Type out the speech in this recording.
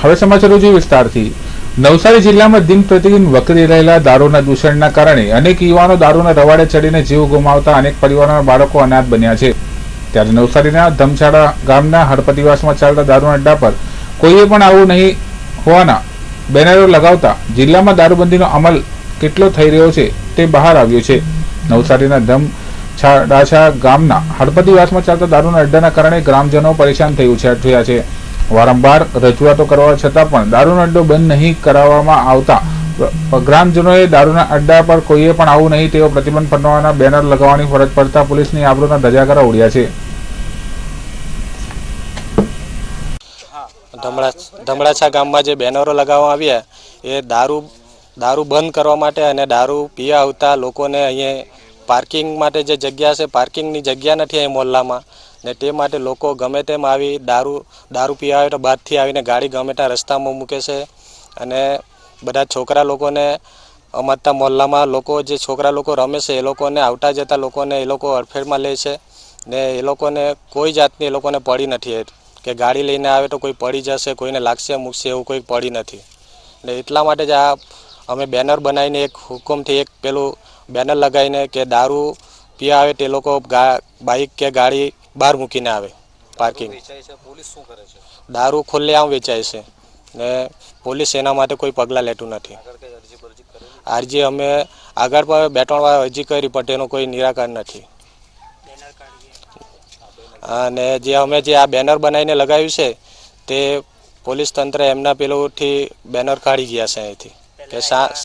હવે સમાચારો જોઈએ વિસ્તારથી। નવસારી જિલ્લામાં દિન પ્રતિદિન વકરી રહેલા દારૂના દૂષણના કારણે અનેક યુવાનો દારૂના રવાડે ચડીને જીવ ગુમાવતા અનેક પરિવારોના બાળકો અનાથ બન્યા છે। ત્યારે નવસારીના ધમછાડા ગામના હળપતિવાસમાં ચાલતા દારૂના અડ્ડા પર કોઈએ પણ આવું નહીં હોવાના બેનરો લગાવતા જિલ્લામાં દારૂબંધીનો અમલ કેટલો થઈ રહ્યો છે તે બહાર આવ્યું છે। નવસારીના ધમછાડા ગામના હળપતિવાસમાં ચાલતા દારૂના અડ્ડાના કારણે ગ્રામજનો પરેશાન થયા છે। વારંવાર રજૂઆતો કરવા છતાં પણ દારૂનો અડ્ડો બંધ નહીં કરાવવામાં આવતા ગ્રામજનોએ દારૂના અડ્ડા પર કોઈએ પણ આવું નહીં તેવો પ્રતિબંધ ફરમાવવાના બેનર લગાવવાની ફરજ પડતા પોલીસની આબરૂના ધજાગરા ઉડ્યા છે। ધમડાછા ગામમાં જે બેનરો લગાવવામાં આવ્યા એ દારૂ બંધ કરવા માટે અને દારૂ પીવા આવતા લોકોને અહીંયા પાર્કિંગ માટે જે જગ્યા છે પાર્કિંગની જગ્યા નથી અહીં મોહલ્લામાં ને તે માટે લોકો ગમે તેમ આવી દારૂ પીવા આવે તો બહારથી આવીને ગાડી ગમે ત્યાં રસ્તામાં મૂકે છે અને બધા છોકરા લોકોને અમારા મોહલ્લામાં લોકો જે છોકરા લોકો રમે છે એ લોકોને આવતા જતા લોકોને એ લોકો અડફેટમાં લે છે ને એ લોકોને કોઈ જાતની એ લોકોને પડી નથી કે ગાડી લઈને આવે તો કોઈ પડી જશે કોઈને લાગશે મૂકશે એવું કોઈ પડી નથી ને એટલા માટે જ આ અમે બેનર બનાવીને એક હુકમથી એક પેલું બેનર લગાવીને કે દારૂ પીવા આવે તે લોકો બાઇક કે ગાડી બહાર મૂકીને આવે પાર્કિંગ। દારૂ ખુલ્લે આમ વેચાય છે ને પોલીસ એના માટે કોઈ પગલાં લેતું નથી। અરજી અમે આગળ પણ 2-3 વાર અરજી કરી પણ તેનું કોઈ નિરાકરણ નથી અને જે અમે જે આ બેનર બનાવીને લગાવ્યું છે તે પોલીસ તંત્ર એમના પેલુંથી બેનર કાઢી ગયા છે અહીંથી કે